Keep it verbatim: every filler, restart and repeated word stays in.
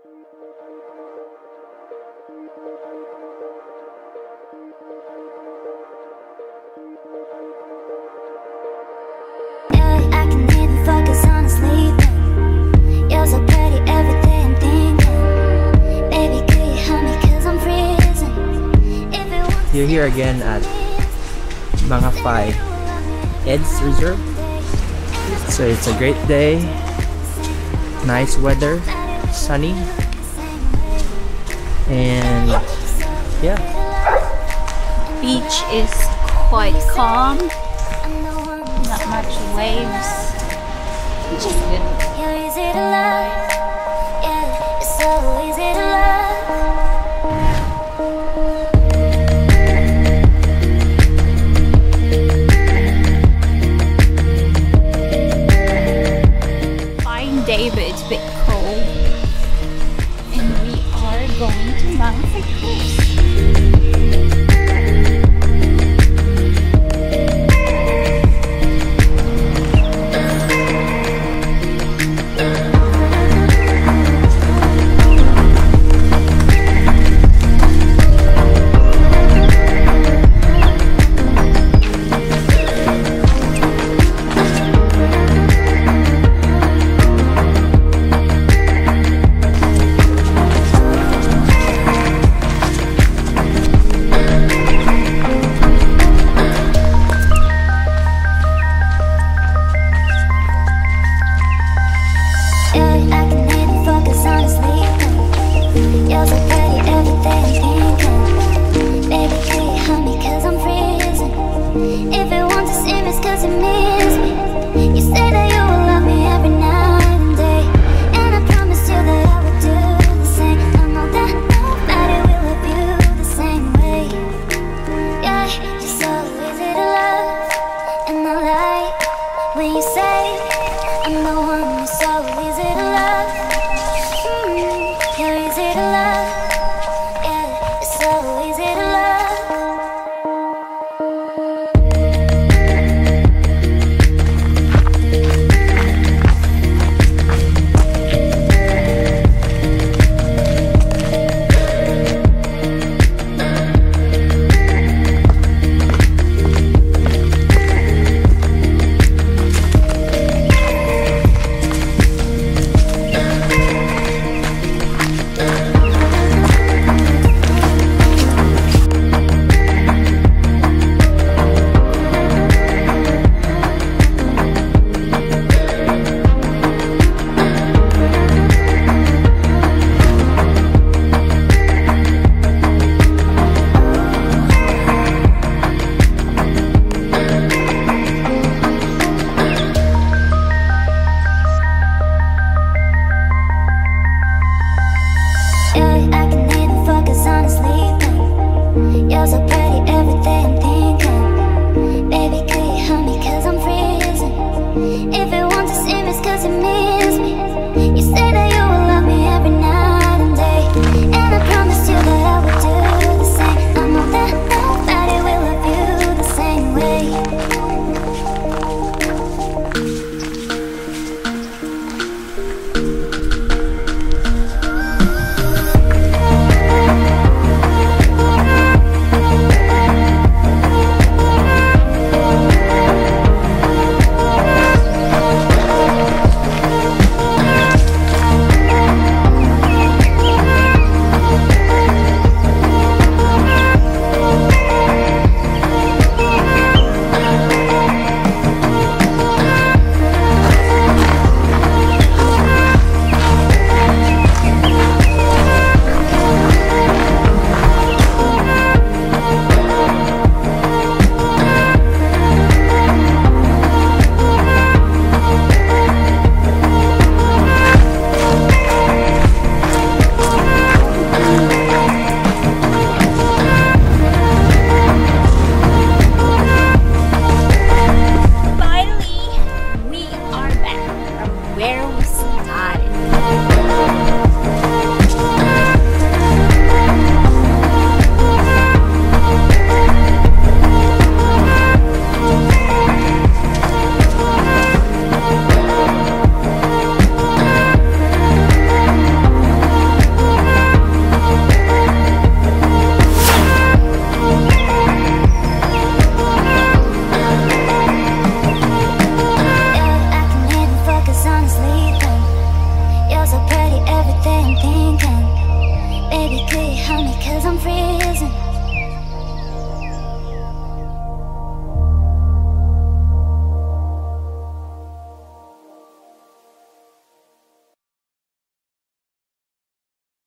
You're here again at Mangawhai Cliffs Reserve. So it's a great day, nice weather, sunny, and yeah. Beach is quite calm, not much waves, which is good. Day, but it's a bit cold, and we are going to Mangawhai Cliffs. When you say I'm the one, so easy to love. Baby, could you help me, cause I'm freezing.